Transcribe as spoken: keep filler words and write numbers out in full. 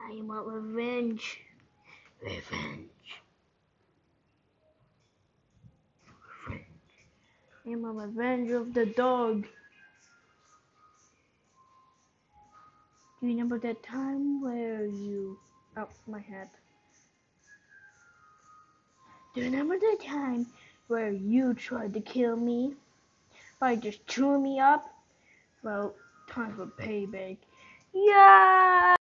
I want revenge. Revenge. Revenge. I want revenge of the dog. Do you remember that time where you... Oh, my head. Do you remember the time where you tried to kill me by just chewing me up? Well, time for payback. Yeah!